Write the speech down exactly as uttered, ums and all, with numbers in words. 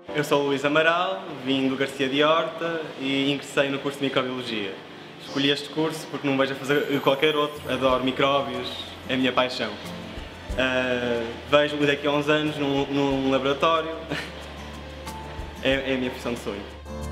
Eu sou o Luís Amaral, vim do Garcia de Horta e ingressei no curso de Microbiologia. Escolhi este curso porque não vejo a fazer qualquer outro, adoro micróbios, é a minha paixão. Uh, Vejo-me daqui a uns anos num, num laboratório, é, é a minha profissão de sonho.